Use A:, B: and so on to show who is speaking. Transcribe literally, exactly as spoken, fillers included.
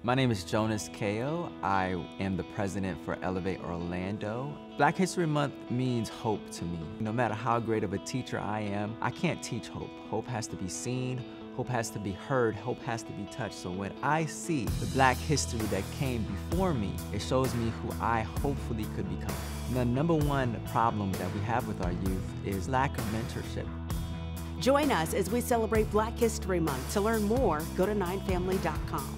A: My name is Jonas, Cayo. I am the president for Elevate Orlando. Black History Month means hope to me. No matter how great of a teacher I am, I can't teach hope. Hope has to be seen, hope has to be heard, hope has to be touched. So when I see the Black history that came before me, it shows me who I hopefully could become. The number one problem that we have with our youth is lack of mentorship.
B: Join us as we celebrate Black History Month. To learn more, go to nine family dot com.